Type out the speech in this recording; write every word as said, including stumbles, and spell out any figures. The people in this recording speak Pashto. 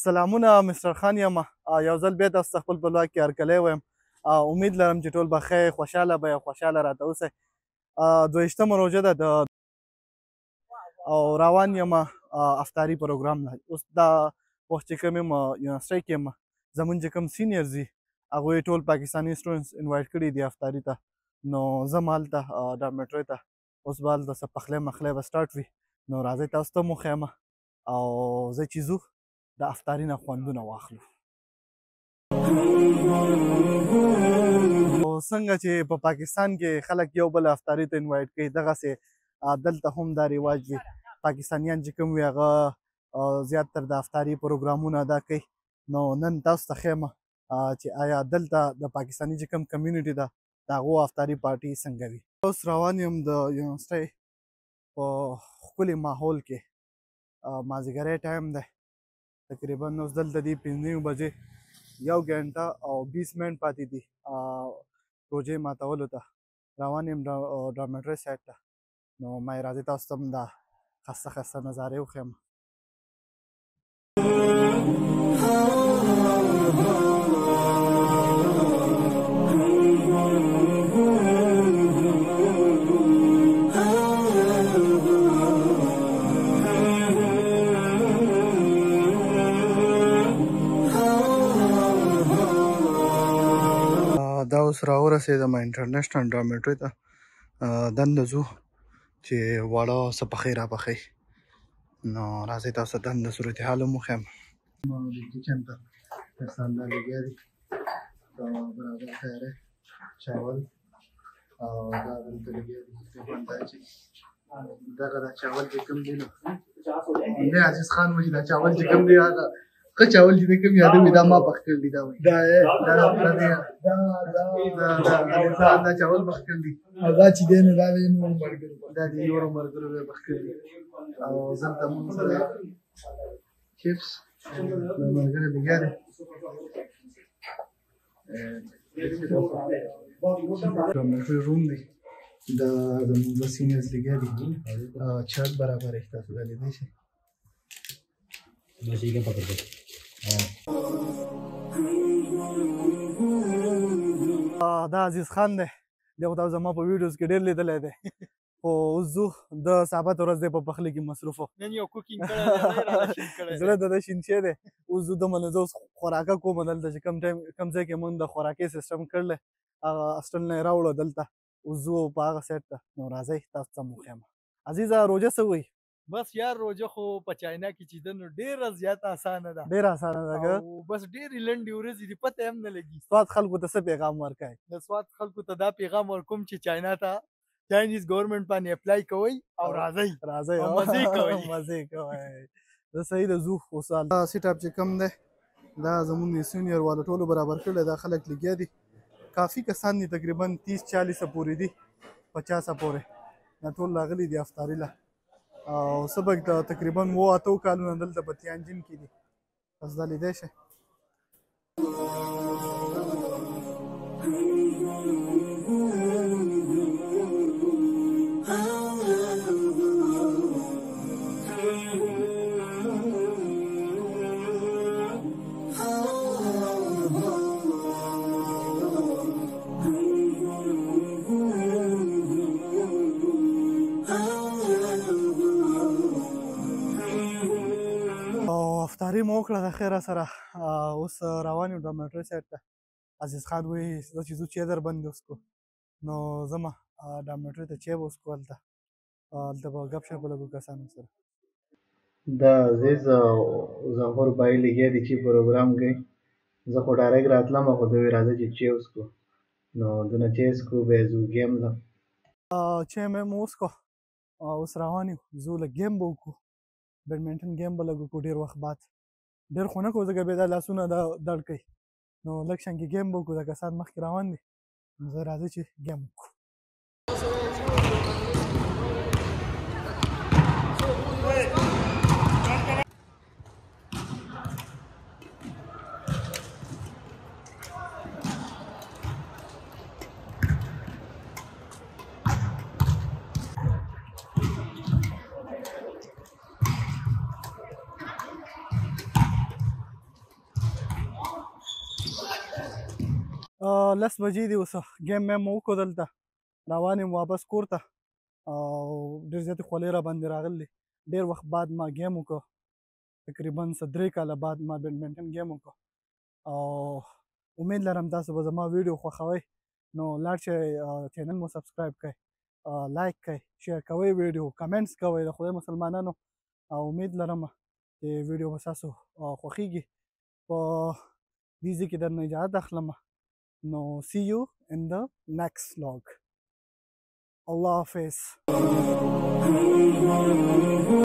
سلامونه مستر خان یم. یو ځل بیا تاسو ته خپل په لوا کې هرکلی وایم. امید لرم چې ټول به ښه خوشحاله به خوشحاله راته اوسئ. دویشتمه روژه ده د او روان یم افطاري پروګرام نه. اوس دا وخت چې کوم یم یونیورسټۍ کې یم، زمونږ چې کوم سینیرز دي هغوی ټول پاکستاني سټوډنټس انوایټ کړي دي افطاري ته. نو زه هم هلته ډارمیټرۍ ته اوس به هلته څه پخلی مخلی به سټارټ وي. نو راځئ تاسو ته هم وښیم او زه چې ځو د افطاري نه خوندونه واخلو. څنګه چې په پاکستان کې خلک یو بل افطاري ته انوایټ کوي، دغسې دلته هم دا رواج دی. پاکستانیان چې کوم وي هغه زیاتتر د افطاري پروګرامونه ادا کوي. نو نن تاسو ته ښیم چې آیا دلته د پاکستاني چې کوم کمیونټي ده د هغو افطاري پارټي څنګه وي. اوس روان یم د یونیورسټۍ په ښکلي ماحول کې. مازدیګری ټایم دی، تقریبا اوس دلته دي پنځه نیمې بجې، یو ګنټه او بیس منټ پاتې دي روژې ماتولو ته. روان یم ډارمیټرۍ سایډ ته. نو ما یې راځئ تاسو ته هم دا ښایسته ښایسته نظارې وښیم. دا اوس راورسېدم انټرنیشنل ډارمیټرۍ ته. دنده ځو چې واړه څه پخۍ راپخوي. نو راځئ تاسو ته دنده صورتحال هم وښیم. کچن ته مساله لګیا دي، برابر تیاری چاول او دا دلته لګیا دي دا چې دغه دا چاول چې کوم دی نو دی عزیز خان وایي دا چاول چې کوم دی هغه ښه چاول چې دی کوم یاده وي دا ما پخ کړي دي. دا وایي دا دا چاول پخ کړي دي او دا چې دی نو دا د نورو ملګرو دا د نورو ملګرو به پخ کړي دي. او دلته مونږ سره چپس ملګري لګیا دي. ډارمیټرۍ روم دی، دا زموږ دوه سینیرز لګیا دي. چارټ برابر یې تاسو دا لیدلی شئ. دا عزیز خان دی، دغه تاسو زما په ویډیوز کې ډېر لیدلی دی. خو اوس ځو د ثابت ورځ دی په پخلي کې مصروف و. نن یو کوکینګ کړی دی، شین کړی دی، زړه د ده شین شوی دی. اوس ځو دمه نه زه اوس خوراکه کوم دلته چې کوم ټایم کوم ځای کې مونږ د خوراکي سیسټم کړلی هغه هاسټل نه یې راوړو دلته. اوس ځو په هغه سایډ ته. نو راځئ تاسو ته هم وښیم. عزیزه روژه څه وایي؟ بس یار روژه خو په چاینا کې چې ده نو ډېره زیاته اسانه ده، ډېره اسانه ده که او بس ډېرې لنډې ورځې دي، پته هم نه لګي. سوات خلکو ته څه پیغام ورکوئ؟ د سوات خلکو ته دا پیغام ورکوم چې چاینا ته چاینیز ګورنمنټ باندې اپلای کوئ او راځئ راځئ او مزې کوئ مزې کوئ. زه صحیح ده ځو. اوس دا سیټ اپ چې کوم دی دا زمونږ سینیر والو ټولو برابر کړی. دا خلک لګیا دي، کافي کسان دي، تقریبا تیس چالیسه پورې دي، پچاسه پورې. دا ټول راغلي دي افطاري له. او سبق د تقریبا اوه اتو کالونه دلته په تیانجن کې دي. بس دا لیدی شئ. افطاري مو وکړه د خیره سره. اوس روان یو ډارمیټرۍ سایډ ته. عزیز خان وایي زه چې ځو چای در باندې وڅښو. نو ځمه ډارمیټرۍ ته چای به وڅښو. هلته هلته به ګپ شپ ولګو کسانو سره. دا عزیز ظفر بھائی لګیا دي چې پروګرام کوي. زه خو ډایرکټ راتلم خو دوی راځه چې چای وڅښو. نو دونه چای څښو بیا یې ځو ګیم ته. چای مې مو وڅښو. اوس روان یو ځو لږ ګیم به وکړو. بیډمنټن ګیم به لږ وکړو ډېر وخت بعد. ډېر خو نه کوو ځکه بیا دا لاسونه دا درد کوي. نو لږ شانګې ګیم به وکړو. دا کسان مخکې روان دي. نو زه راځئ چې ګیم وکړو. لس بجې دي اوس ګیم مې مو وکړو دلته روان یم واپس کور ته او ډېر زیاتې خولې را باندې راغلي ډېر وخت بعد ما ګیم وکړو تقریبا څه درې کاله بعد ما بیډمنټن ګیم وکړو او امید لرم تاسو به زما ویډیو خوښوئ نو لاړ شئ چینل مو سبسکرایب کړئ لایک کړئ شیر کوئ ویډیو کمنټس کوئ د خدای مسلمانانو او امید لرم چې ویډیو به ستاسو خوښیږي په دې ځای کې درنه اجازت اخلم نو سی یو ان د نیکسټ vlog الله حافظ